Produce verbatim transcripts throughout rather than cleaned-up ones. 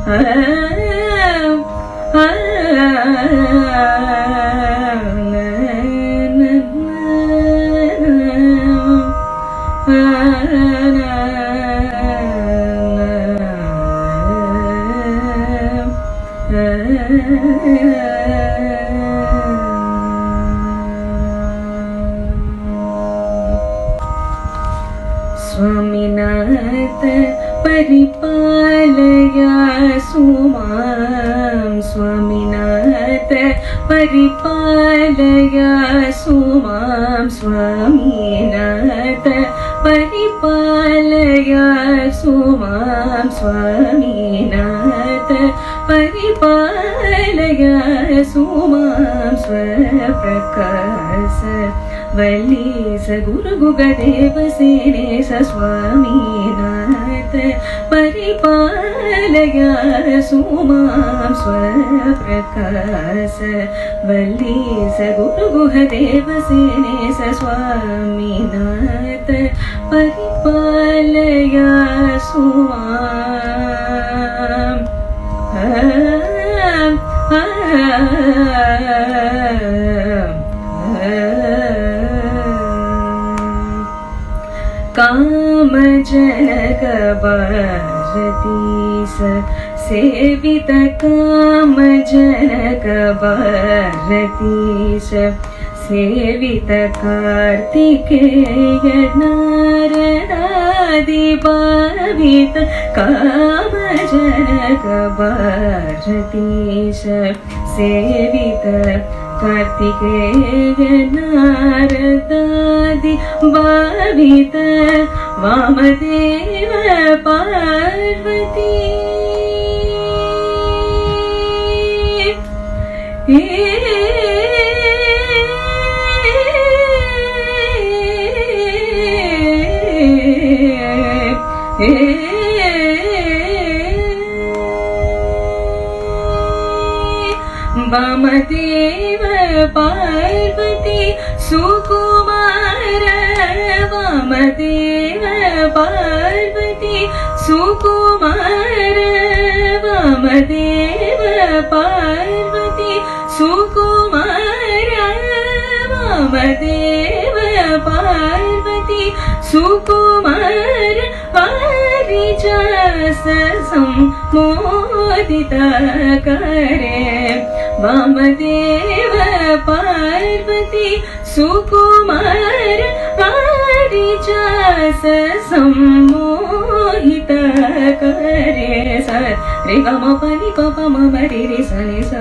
स्वामिनाथ परिपालयासु मां स्वामिनाथ परिपालयासु मां स्वामिनाथ परिपालयासु मां स्वामिनाथ परिपालयासु मां स्वप्रकाश वल्ली सगुरुगुगदेव सेने स स्वामीनाथ परिपालयासु मां स्वप्रकाश वल्ली सगुरुगुगदेव सेने स स्वामीनाथ परिपालयासु मां कामजनक भारतीश सेवित कामजनक भारतीश सेवित कार्तिकेय नारदादि भावित कामजनक भारतीश सेवित कार्तिकेय नारदादि भावित वामदेव पार्वती वामदेव पार्वती सुकुमार वामदेव पार्वती सुकुमार वामदेव पार्वती सुकुमार वामदेव पार्वती सुकुमार पारिजात सम्मोदित करे वामदेव पार्वती सुकुमार पारिजात सम्मोहित करे स रे ग म प नि प प म म रे रे स नि स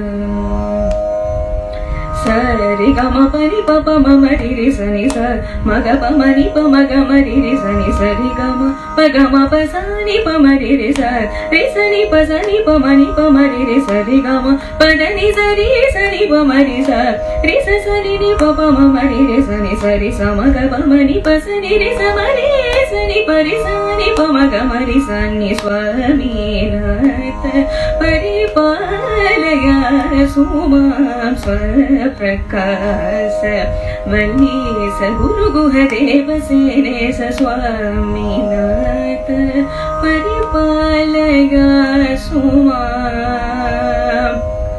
स रे ग म प नि प प म म रे रे स नि स म ग प म नि प म ग म रे रे स नि स रे ग म प ग म प स नि प म रे रे स रे स नि प स नि प म नि प म रे रे स रे ग म प द नि स रे स नि प म रे स रे स स नि नि प प म म रे रे स नि स रे स म ग प म नि प स नि रे स म रे स नि प रे स नि प म ग म रे स नि स्वामीनाथ परिपालयासु मां स्वप्रकाश वल्ली सगुरुगुहदेव सेने स स्वामीनाथ परिपालयासु मां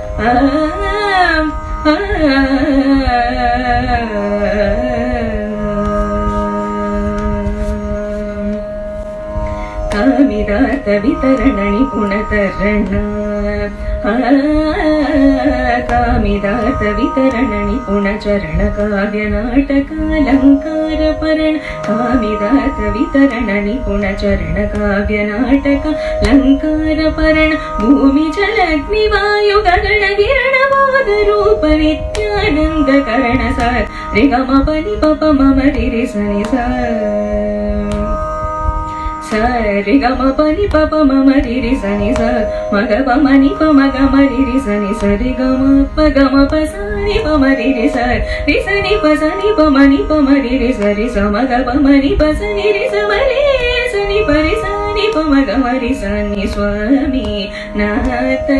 कामिदात वितरण निपुणतरण कामिदात वितरण निपुण चरण काव्य नाटक अलंकार परण कामिदात वितरण निपुण चरण काव्य नाटक अलंकार परण भूमि जल अग्नि वायु गगन किरण बोध रूप नित्यानंद करण सार रे ग म प नि प प म म रे रे स नि स स रे ग म प नि प प म म रे रे स नि स म ग प म नि प म ग म रे रे स नि स रे ग म प ग म प स नि प म रे रे स रे स नि प स नि प म नि प म रे रे स रे स म ग प म नि प स नि रे स म रे स नि प रे स नि प म ग म रे स नि स्वामीनाथ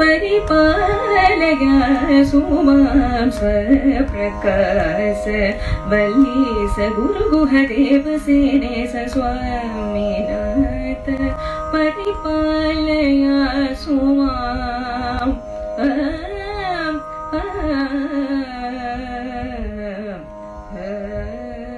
परिपालयासु मां स्वप्रकाश वल्ली सगुरुगुहदेव सेने स स्वामीनाथ परिपालयासु सा